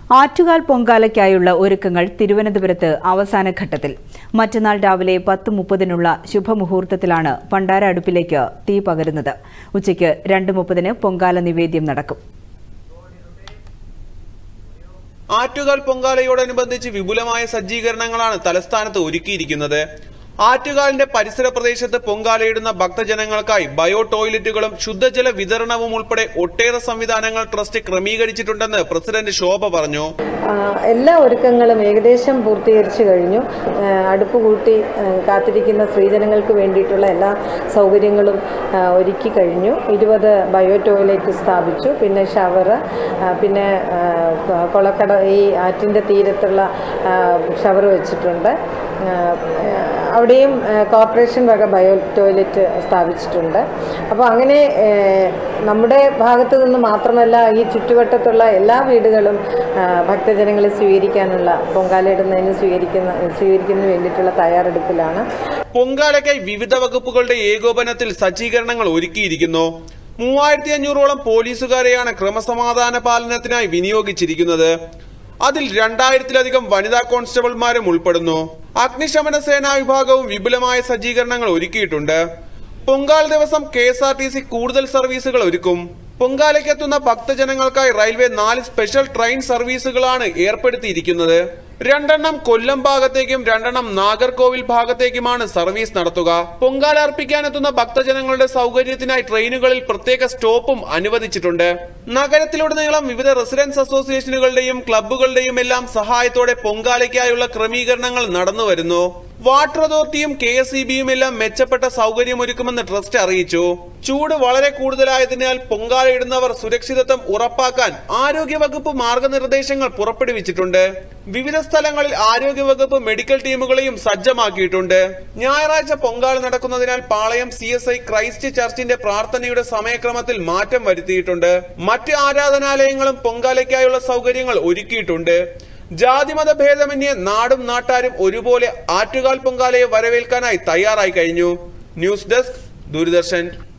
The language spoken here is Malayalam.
ആറ്റുകാൽ പൊങ്കാലയ്ക്കായുള്ള ഒരുക്കങ്ങൾ തിരുവനന്തപുരത്ത് അവസാന ഘട്ടത്തിൽ. മറ്റന്നാൾ രാവിലെ 10:30 ശുഭമുഹൂർത്തത്തിലാണ് പണ്ടാര അടുപ്പിലേക്ക് തീ പകരുന്നത്. ഉച്ചയ്ക്ക് 2:30 പൊങ്കാല നിവേദ്യം നടക്കും. ആറ്റുകാൽ പൊങ്കാലയോടനുബന്ധിച്ച് വിപുലമായ സജ്ജീകരണങ്ങളാണ് തലസ്ഥാനത്ത് ഒരുക്കിയിരിക്കുന്നത്. ആറ്റുകാലിന്റെ പരിസര പ്രദേശത്ത് പൊങ്കാലയിടുന്ന ഭക്തജനങ്ങൾക്കായി ബയോ ടോയ്ലറ്റുകളും ശുദ്ധജല വിതരണവും ഉൾപ്പെടെ ഒട്ടേറെ സംവിധാനങ്ങൾ ട്രസ്റ്റ് ക്രമീകരിച്ചിട്ടുണ്ടെന്ന് പ്രസിഡന്റ് ശോഭ പറഞ്ഞു. എല്ലാ ഒരുക്കങ്ങളും ഏകദേശം പൂർത്തീകരിച്ചു കഴിഞ്ഞു. അടുപ്പ് കൂട്ടി കാത്തിരിക്കുന്ന സ്ത്രീജനങ്ങൾക്ക് വേണ്ടിയിട്ടുള്ള എല്ലാ സൗകര്യങ്ങളും ഒരുക്കി കഴിഞ്ഞു. 20 ബയോ ടോയ്ലറ്റ് സ്ഥാപിച്ചു. പിന്നെ ഷവർ, പിന്നെ കൊളക്കട ഈ ആറ്റിൻ്റെ തീരത്തുള്ള ഷവർ വെച്ചിട്ടുണ്ട്. അവിടെയും കോർപ്പറേഷൻ വക ബയോ ടോയ്ലറ്റ് സ്ഥാപിച്ചിട്ടുണ്ട്. അപ്പോൾ അങ്ങനെ നമ്മുടെ ഭാഗത്തു നിന്ന് മാത്രമല്ല, ഈ ചുറ്റുവട്ടത്തുള്ള എല്ലാ വീടുകളും ഭക്തജനങ്ങളെ സ്വീകരിക്കാനുള്ള പൊങ്കാലയിടുന്നതിന് സ്വീകരിക്കുന്നതിന് വേണ്ടിയിട്ടുള്ള തയ്യാറെടുപ്പിലാണ്. പൊങ്കാലയ്ക്കായി വിവിധ വകുപ്പുകളുടെ ഏകോപനത്തിൽ സജ്ജീകരണങ്ങൾ ഒരുക്കിയിരിക്കുന്നു. 3500ഓളം പോലീസുകാരെയാണ് ക്രമസമാധാന പാലനത്തിനായി വിനിയോഗിച്ചിരിക്കുന്നത്. അതിൽ 2000-ലധികം വനിതാ കോൺസ്റ്റബിൾമാരും ഉൾപ്പെടുന്നു. അഗ്നിശമന സേനാ വിഭാഗവും വിപുലമായ സജ്ജീകരണങ്ങൾ ഒരുക്കിയിട്ടുണ്ട്. പൊങ്കാല ദിവസം KSRTC കൂടുതൽ സർവീസുകൾ ഒരുക്കും. പൊങ്കാലയ്ക്കെത്തുന്ന ഭക്തജനങ്ങൾക്കായി റെയിൽവേ 4 സ്പെഷ്യൽ ട്രെയിൻ സർവീസുകളാണ് ഏർപ്പെടുത്തിയിരിക്കുന്നത്. 2 കൊല്ലം ഭാഗത്തേക്കും 2 നാഗർകോവിൽ ഭാഗത്തേക്കുമാണ് സർവീസ് നടത്തുക. പൊങ്കാല അർപ്പിക്കാനെത്തുന്ന ഭക്തജനങ്ങളുടെ സൗകര്യത്തിനായി ട്രെയിനുകളിൽ പ്രത്യേക സ്റ്റോപ്പും അനുവദിച്ചിട്ടുണ്ട്. നഗരത്തിലുടനീളം വിവിധ റെസിഡൻസ് അസോസിയേഷനുകളുടെയും ക്ലബ്ബുകളുടെയും എല്ലാം സഹായത്തോടെ പൊങ്കാലയ്ക്കായുള്ള ക്രമീകരണങ്ങൾ നടന്നുവരുന്നു. വാട്ടർ അതോറിറ്റിയും KSEBയും എല്ലാം മെച്ചപ്പെട്ട സൗകര്യമൊരുക്കുമെന്ന് ട്രസ്റ്റ് അറിയിച്ചു. ചൂട് വളരെ കൂടുതലായതിനാൽ പൊങ്കാലയിടുന്നവർ സുരക്ഷിതത്വം ഉറപ്പാക്കാൻ ആരോഗ്യവകുപ്പ് മാർഗനിർദ്ദേശങ്ങൾ പുറപ്പെടുവിച്ചിട്ടുണ്ട്. വിവിധ സ്ഥലങ്ങളിൽ ആരോഗ്യവകുപ്പ് മെഡിക്കൽ ടീമുകളെയും സജ്ജമാക്കിയിട്ടുണ്ട്. ഞായറാഴ്ച പൊങ്കാല നടക്കുന്നതിനാൽ പാളയം CSI ക്രൈസ്റ്റ് ചർച്ചിന്റെ പ്രാർത്ഥനയുടെ സമയക്രമത്തിൽ മാറ്റം വരുത്തിയിട്ടുണ്ട്. മറ്റ് ആരാധനാലയങ്ങളും പൊങ്കാലയ്ക്കായുള്ള സൗകര്യങ്ങൾ ഒരുക്കിയിട്ടുണ്ട്. ജാതിമത ഭേദമന്യേ നാടും നാട്ടാരും ഒരുപോലെ ആറ്റുകാൽ പൊങ്കാലയെ വരവേൽക്കാനായി തയ്യാറായി കഴിഞ്ഞു. News desk, Doordarshan.